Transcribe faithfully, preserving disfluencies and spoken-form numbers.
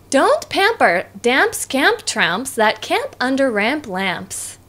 Don't pamper damp scamp tramps that camp under ramp lamps.